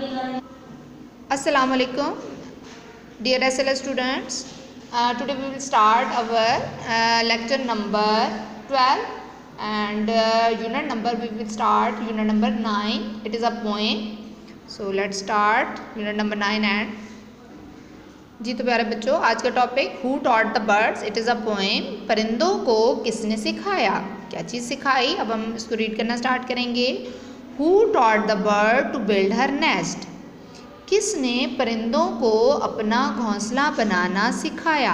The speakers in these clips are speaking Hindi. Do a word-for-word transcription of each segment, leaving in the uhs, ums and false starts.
Assalamu alaikum, dear S L S students. Uh, today we will start our uh, lecture number twelve and uh, unit number we will start unit number nine. It is a poem. So let's start unit number nine and जी तो प्यारे बच्चों, आज का topic who taught the birds. It is a poem. परिंदों को किसने सिखाया, क्या चीज़ सिखाई. अब हम इसको रीड करना स्टार्ट करेंगे. Who taught the bird to build her nest. किसने परिंदों को अपना घोंसला बनाना सिखाया.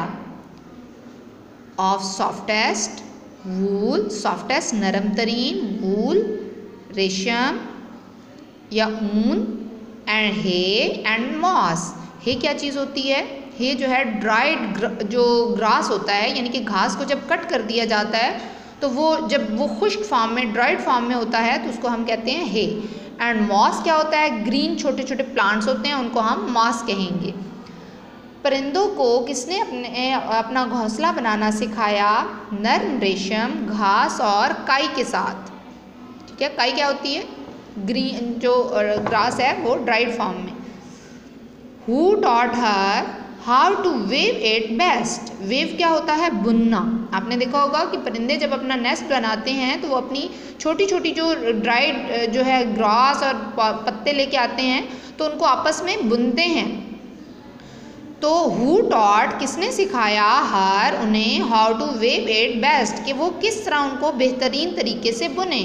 Of softest wool. सॉफ्टेस्ट नरम तरीन, वूल रेशम या ऊन, and hay and moss. Hay क्या चीज़ होती है. हे जो है ड्राइड जो ग्रास होता है, यानी कि घास को जब कट कर दिया जाता है तो वो जब वो खुश्क फॉर्म में ड्राइड फॉर्म में होता है तो उसको हम कहते हैं हे. एंड मॉस क्या होता है, ग्रीन छोटे छोटे प्लांट्स होते हैं, उनको हम मॉस कहेंगे. परिंदों को किसने अपने अपना घोंसला बनाना सिखाया. नर्म रेशम, घास और काई के साथ. ठीक है, काई क्या होती है, ग्रीन जो ग्रास है वो ड्राइड फॉर्म में. Who taught her how to weave it best. Weave क्या होता है, बुनना. आपने देखा होगा कि परिंदे जब अपना नेस्ट बनाते हैं तो वो अपनी छोटी छोटी जो ड्राइड जो है ग्रास और पत्ते लेके आते हैं तो उनको आपस में बुनते हैं. तो who taught किसने सिखाया her उन्हें how to weave it best कि वो किस तरह उनको बेहतरीन तरीके से बुने.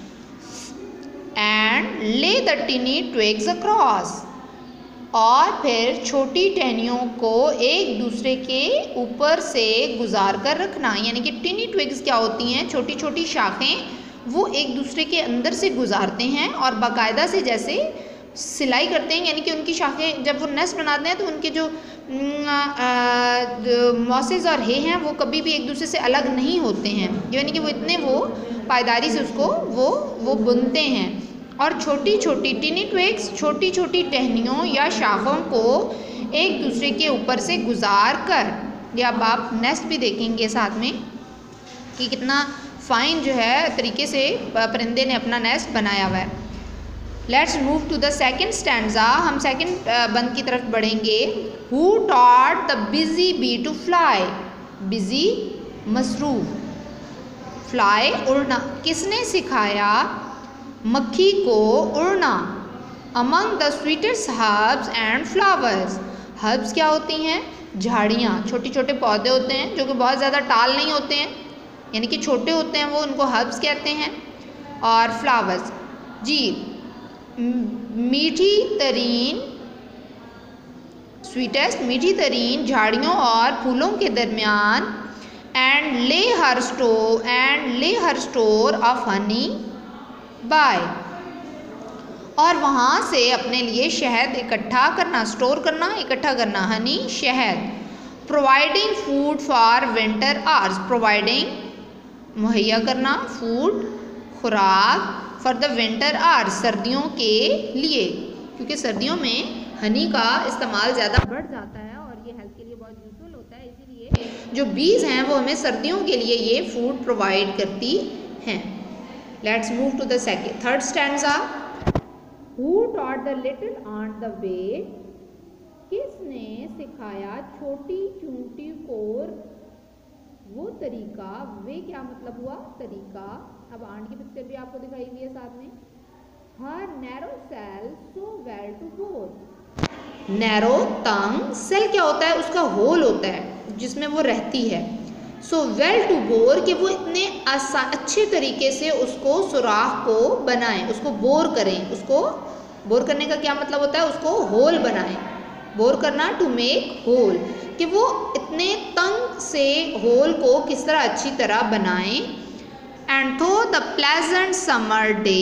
and lay the tiny twigs across. और फिर छोटी टहनियों को एक दूसरे के ऊपर से गुजार कर रखना. यानी कि टिनी ट्विग्स क्या होती हैं, छोटी छोटी शाखें, वो एक दूसरे के अंदर से गुजारते हैं और बाकायदा से जैसे सिलाई करते हैं. यानी कि उनकी शाखें जब वो नेस्ट बनाते हैं तो उनके जो मॉसेस और हे हैं वो कभी भी एक दूसरे से अलग नहीं होते हैं. यानी कि वो इतने वो पायदारी से उसको वो वो बुनते हैं. और छोटी छोटी टिनी ट्विग्स छोटी छोटी टहनियों या शाखों को एक दूसरे के ऊपर से गुजार कर. या अब आप नेस्ट भी देखेंगे साथ में कि कितना फाइन जो है तरीके से परिंदे ने अपना नेस्ट बनाया हुआ है. Let's move to the second stanza. हम सेकंड बंद की तरफ बढ़ेंगे. Who taught the busy bee to fly. Busy मसरूफ, फ्लाई उड़ना. किसने सिखाया मक्खी को उड़ना. Among the sweetest herbs and flowers. Herbs क्या होती हैं, झाड़ियाँ, छोटे छोटे पौधे होते हैं जो कि बहुत ज़्यादा टाल नहीं होते हैं, यानी कि छोटे होते हैं, वो उनको हर्ब्स कहते हैं. और फ्लावर्स जी मीठी तरीन, स्वीटेस्ट मीठी तरीन झाड़ियों और फूलों के दरमियान. And lay her store and lay her store of honey by. और वहाँ से अपने लिए शहद इकट्ठा करना, स्टोर करना, इकट्ठा करना. हनी शहद. Providing food for winter hours. Providing मुहैया करना, फूड खुराक, फॉर द विंटर आवर्स सर्दियों के लिए, क्योंकि सर्दियों में हनी का इस्तेमाल ज़्यादा बढ़ जाता है और ये हेल्थ के लिए बहुत यूजफुल होता है. इसीलिए जो बीज हैं वो हमें सर्दियों के लिए ये फूड प्रोवाइड करती हैं. Let's move to the second third stanza. Who taught the little ant the way. किसने सिखाया छोटी चूंटी को वो तरीका. वे क्या मतलब हुआ, तरीका. अब आंट की पिक्चर भी आपको दिखाई हुई है साथ में. Her narrow cell so well to bore. Narrow तंग, सेल क्या होता है, उसका होल होता है जिसमें वो रहती है. सो वेल टू बोर कि वो इतने आसान अच्छे तरीके से उसको सुराख को बनाएं, उसको बोर करें. उसको बोर करने का क्या मतलब होता है, उसको होल बनाएं. बोर करना, टू मेक होल, कि वो इतने तंग से होल को किस तरह अच्छी तरह बनाएं. एंड थो द प्लेजेंट समर डे.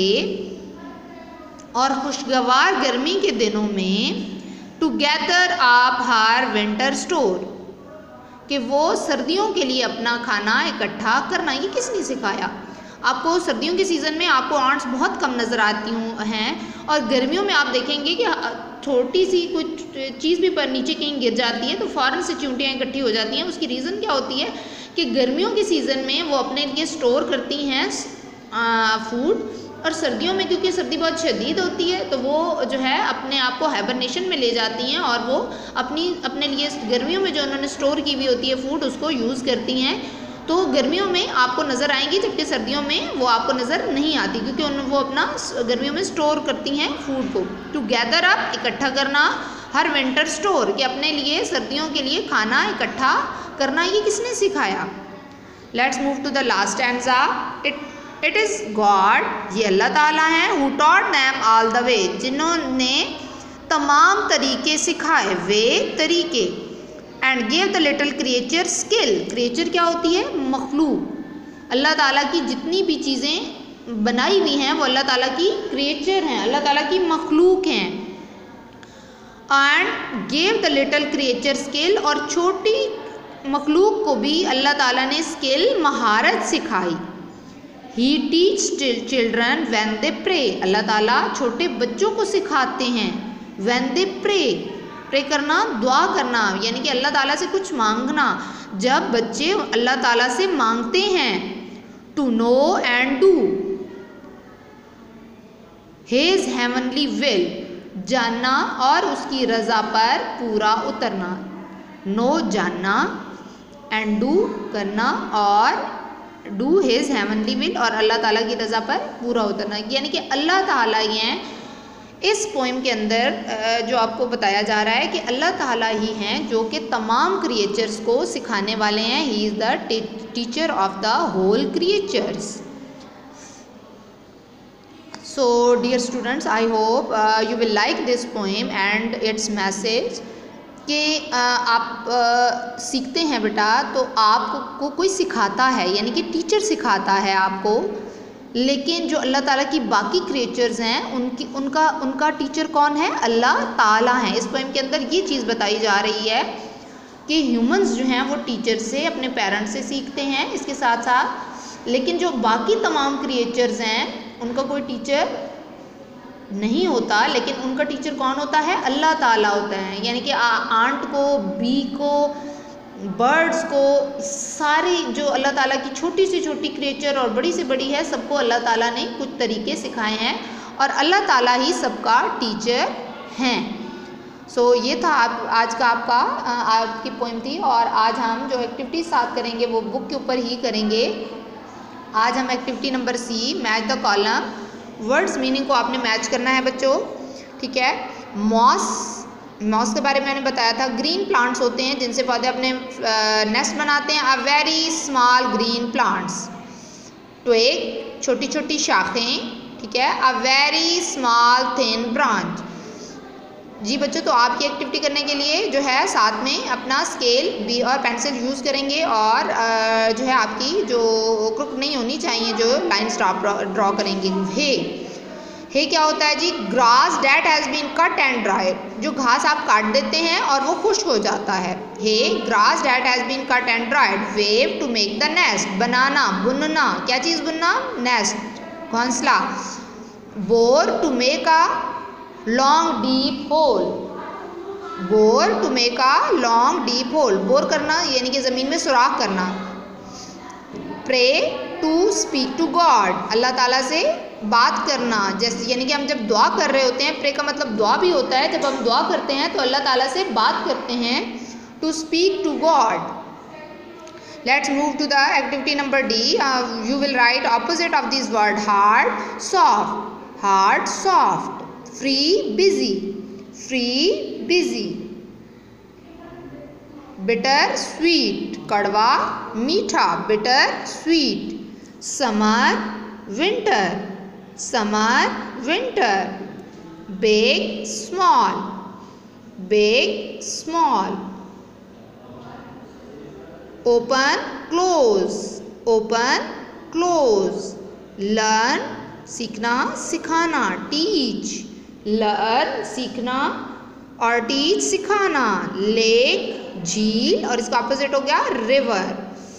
और खुशगवार गर्मी के दिनों में to gather up her winter store कि वो सर्दियों के लिए अपना खाना इकट्ठा करना. ये किसने सिखाया. आपको सर्दियों के सीज़न में आपको आंट्स बहुत कम नज़र आती हैं और गर्मियों में आप देखेंगे कि छोटी सी कुछ चीज़ भी पर नीचे कहीं गिर जाती है तो फ़ौरन से चींटियाँ इकट्ठी हो जाती हैं. उसकी रीज़न क्या होती है कि गर्मियों के सीज़न में वो अपने लिए स्टोर करती हैं फूड और सर्दियों में क्योंकि सर्दी बहुत शदीद होती है तो वो जो है अपने आप को हाइबरनेशन में ले जाती हैं और वो अपनी अपने लिए गर्मियों में जो उन्होंने स्टोर की हुई होती है फूड उसको यूज़ करती हैं। तो गर्मियों में आपको नज़र आएंगी जबकि सर्दियों में वो आपको नज़र नहीं आती क्योंकि उन वो अपना गर्मियों में स्टोर करती हैं फूड को। टू गैदर अप, इकट्ठा करना, हर विंटर स्टोर, कि अपने लिए सर्दियों के लिए खाना इकट्ठा करना, ये किसने सिखाया? Let's move to the last stanza. It it is God, ये अल्लाह ताला हैं, who taught them all the way, जिन्होंने तमाम तरीके सिखाए, वे तरीके, and give the little creature skill, creature क्या होती है? मखलूक। अल्लाह ताला की जितनी भी चीज़ें बनाई हुई हैं वो अल्लाह ताला की क्रिएचर हैं, अल्लाह ताला की मखलूक हैं। And give the little creature skill, और छोटी मखलूक को भी अल्लाह ताला ने स्किल, महारत सिखाई। He teach children when they pray, Allah ताला छोटे बच्चों को सिखाते हैं व्हेन दे प्रे, प्रे करना, दुआ करना, यानी कि अल्लाह ताला से कुछ मांगना। जब बच्चे अल्लाह ताला से मांगते हैं, to know and do his heavenly will, जानना और उसकी रज़ा पर पूरा उतरना। नो जानना, एंड डू करना, और डू हिज हेवनली विल, और अल्लाह ताला की रज़ा पर पूरा उतरना। यानी कि अल्लाह ताला ही हैं इस पोइम के अंदर जो आपको बताया जा रहा है कि अल्लाह ताला ही हैं जो कि तमाम क्रिएचर्स को सिखाने वाले हैं। He is the teacher of the whole creatures. So dear students, I hope you will like this poem and its message, कि आप आ, सीखते हैं बेटा तो आपको कोई सिखाता है, यानी कि टीचर सिखाता है आपको, लेकिन जो अल्लाह ताला की बाकी क्रिएचर्स हैं उनकी उनका उनका टीचर कौन है? अल्लाह ताला हैं। इस पोइम के अंदर ये चीज़ बताई जा रही है कि ह्यूमंस जो हैं वो टीचर से, अपने पेरेंट्स से सीखते हैं इसके साथ साथ, लेकिन जो बाकी तमाम क्रिएचर्स हैं उनका कोई टीचर नहीं होता, लेकिन उनका टीचर कौन होता है? अल्लाह ताला होता है। यानी कि आंट को, बी को, बर्ड्स को, सारी जो अल्लाह ताला की छोटी से छोटी क्रिएचर और बड़ी से बड़ी है, सबको अल्लाह ताला ने कुछ तरीके सिखाए हैं और अल्लाह ताला ही सबका टीचर हैं। सो so, ये था आप आज का आपका आपकी पोइम थी, और आज हम जो एक्टिविटी साथ करेंगे वो बुक के ऊपर ही करेंगे। आज हम activity number C, match the column, words meaning को आपने मैच करना है बच्चों, ठीक है। मॉस, मॉस के बारे में मैंने बताया था, ग्रीन प्लांट्स होते हैं जिनसे पौधे अपने नेस्ट बनाते हैं। A very small green plants, twig, छोटी छोटी शाखें, ठीक है। A very small thin branch. जी बच्चों, तो आपकी एक्टिविटी करने के लिए जो है साथ में अपना स्केल भी और पेंसिल यूज़ करेंगे, और जो है आपकी जो क्रुक नहीं होनी चाहिए, जो लाइन स्टॉप ड्रॉ करेंगे। हे, हे क्या होता है जी? Grass that has been cut and dried, जो घास आप काट देते हैं और वो खुश्क हो जाता है। Hay grass that has been cut and dried. Weave, to make the nest, बनाना, बुनना, क्या चीज़ बुनना? नेस्ट, घोंसला। Bore, to make a long deep hole, bore, to make a long deep hole, bore करना यानी कि ज़मीन में सुराख करना। Pray, to speak to God, Allah ताला से बात करना, जैसे यानी कि हम जब दुआ कर रहे होते हैं, प्रे का मतलब दुआ भी होता है, जब हम दुआ करते हैं तो अल्लाह ताला से बात करते हैं। To speak to God. Let's move to the activity number D. You will write opposite of this word, hard, soft, hard, soft. Free, busy, free, busy. Bitter, sweet, कड़वा, मीठा, bitter, sweet. Summer, winter, summer, winter. Big, small, big, small. Open, close, open, close. Learn, सीखना, सिखाना, टीच, लर्न, सीखना, और टीच, सिखाना। लेक, झील, और इसका ऑपोजिट हो गया रिवर।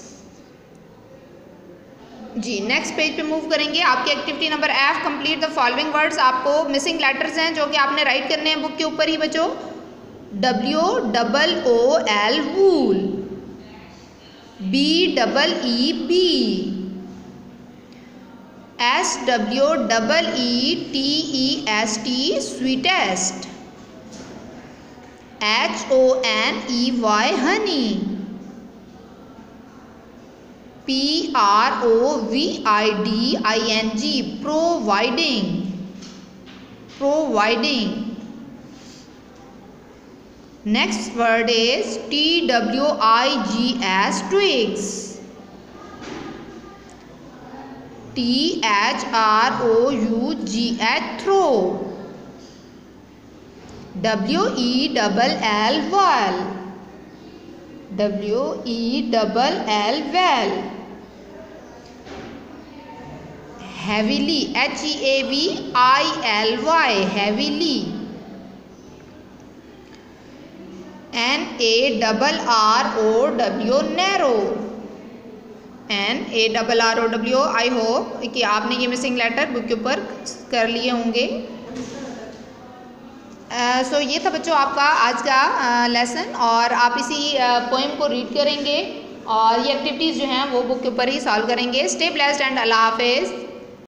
जी नेक्स्ट पेज पे मूव करेंगे। आपकी activity number F, complete the following words. आपको मिसिंग लेटर्स हैं जो कि आपने राइट करने हैं बुक के ऊपर ही बच्चों। W double O L, wool. B double E, bee. S W double E T E S T sweetest. H O N E Y honey. P R O V I D I N G providing. Providing. Next word is T W I G S twigs. T H R O U G H through. W E double L well. W E double L well. Heavily H E A V I L Y heavily. N A double R O W narrow. N A double R O W. I hope कि आपने ये मिसिंग लेटर बुक के ऊपर कर लिए होंगे। सो uh, so ये था बच्चों आपका आज का लेसन uh, और आप इसी पोएम uh, को रीड करेंगे और ये एक्टिविटीज़ जो हैं वो बुक के ऊपर ही सॉल्व करेंगे। स्टे ब्लेस्ड एंड अल्लाह हाफिज़।